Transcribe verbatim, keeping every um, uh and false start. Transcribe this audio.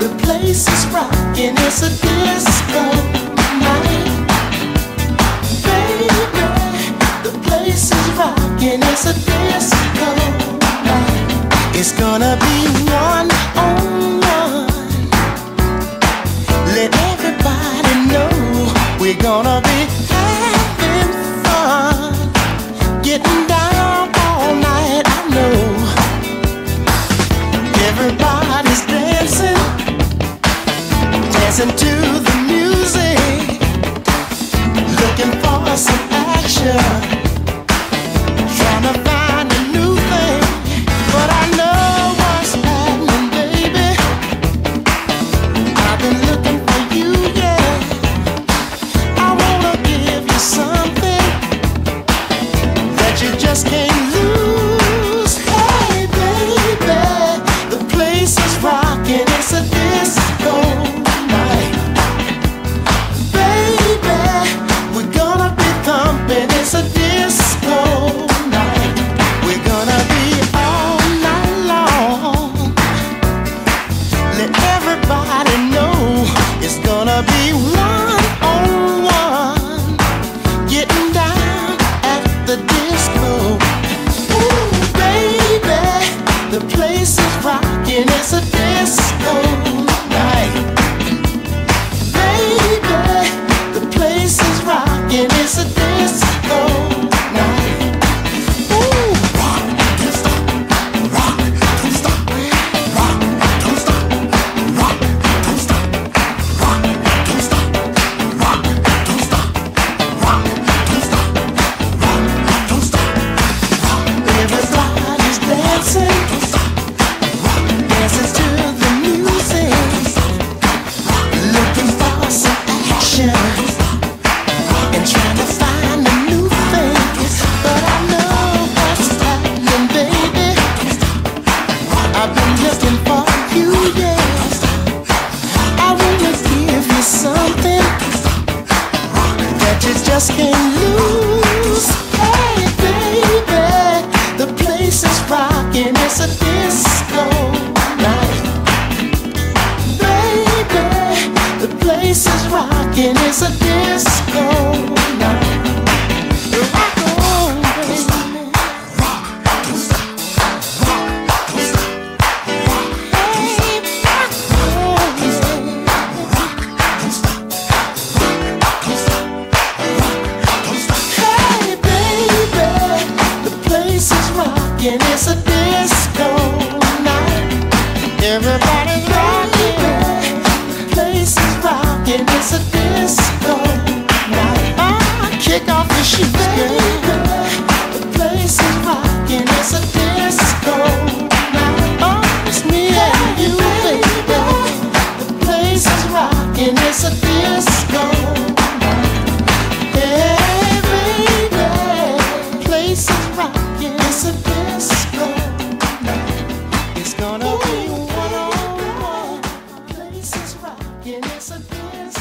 The place is rocking, it's a disco night. Baby, the place is rocking, it's a disco night. It's gonna be one on one. Let everybody know we're gonna be having fun, getting down all night. I know everybody's dancing, dancing to the music, looking for some action, trying to find a new thing. But I know what's happening, baby. I've been looking for you, yeah. I wanna give you something that you just can't lose. Hey, baby, the place is rocking, it's a disco night. Baby, we're gonna be thumping, it's a disco night. We're gonna be all night long. Let everybody know it's gonna be one on one, getting down at the disco. Ooh, baby, the place is rocking, it's a disco night. Baby, the place is rocking, it's a disco night. Ooh, rock, don't stop, rock, don't stop, rock, don't stop, rock, don't stop, rock, don't stop, rock, don't stop, rock, don't stop, rock, don't stop, rock. Everybody's dancing, don't stop, rock, dancing to the music, looking for some action, and trying to find a new thing. But I know what's happening, baby. I've been looking for you, yeah. I wanna give you something that you just can't lose. Hey, baby, the place is rocking, it's a disco night. Baby, the place is rocking, it's a disco night. Rock on, baby. Rock, don't stop. Rock, don't stop. Rock, don't stop. Rock, don't stop. Rock, don't stop. Rock, don't stop. Rock, don't stop. Hey, baby, the place is rocking, it's a disco night. Everybody's rocking, the place is rocking, it's a disco night. Ah, kick off your shoes, girl. The place is rocking, it's a disco night. Oh, it's me and you, baby. The place is rocking, it's a disco night. Hey, baby, the place is rocking, it's a disco night. It's gonna be one on one. The place is rocking, it's a disco.